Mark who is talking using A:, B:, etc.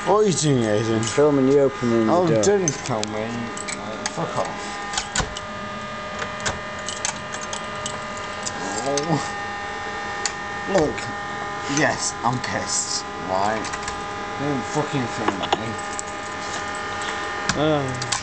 A: What are you doing, Aiden?
B: Filming you opening the door.
A: Oh, don't tell me. Fuck off. Oh. Look. Yes, I'm pissed. Right? Don't fucking film me.